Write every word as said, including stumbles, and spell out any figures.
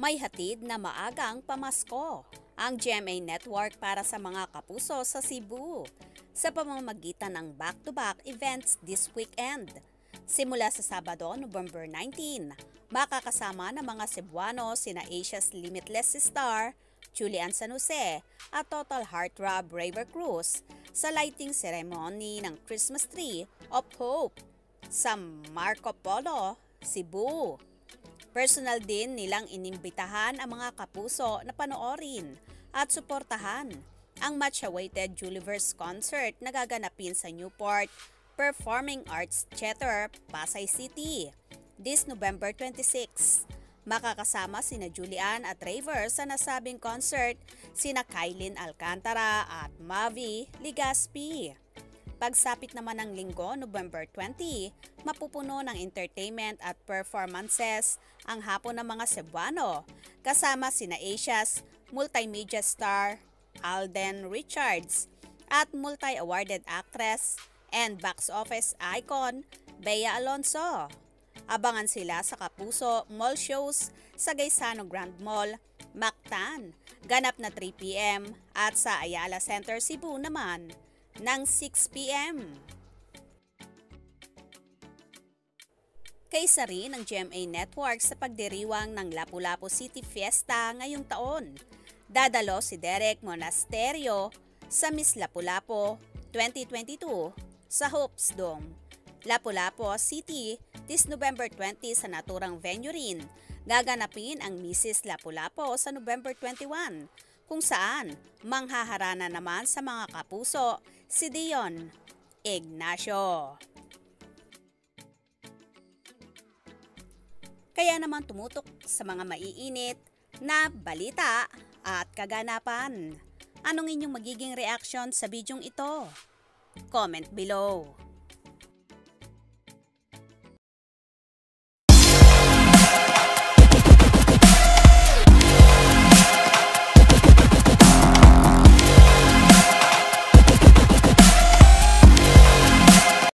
May hatid na maagang pamasko ang G M A Network para sa mga kapuso sa Cebu sa pamamagitan ng back-to-back events this weekend. Simula sa Sabado, November nineteenth, makakasama ng mga Cebuano sina Asia's Limitless Star, Julian San Jose at Total Heartthrob Raver Cruz sa lighting ceremony ng Christmas Tree of Hope sa Marco Polo, Cebu. Personal din nilang inimbitahan ang mga kapuso na panoorin at suportahan ang much-awaited Juliverse concert na gaganapin sa Newport Performing Arts Theater, Pasay City this November twenty-sixth. Makakasama sina Julian at Raver sa nasabing concert sina Kylin Alcantara at Mavi Ligaspi. Pagsapit naman ng linggo, November twentieth, mapupuno ng entertainment at performances ang hapon ng mga Cebuano, kasama sina Asia's multimedia star Alden Richards at multi-awarded actress and box office icon Bea Alonso. Abangan sila sa Kapuso Mall Shows sa Gaisano Grand Mall, Mactan, ganap na three p.m. at sa Ayala Center, Cebu naman ng six p.m. Kaisa rin ng G M A Network sa pagdiriwang ng Lapu-Lapu City Fiesta ngayong taon. Dadalo si Derek Monasterio sa Miss Lapu-Lapu twenty twenty-two sa Hopes Dome, Lapu-Lapu City this November twentieth sa naturang venue rin. Gaganapin ang Missus Lapu-Lapu sa November twenty-first, kung saan manghaharana naman sa mga kapuso si Dion Ignacio. Kaya naman tumutok sa mga maiinit na balita at kaganapan. Anong inyong magiging reaksyon sa bidyong ito? Comment below.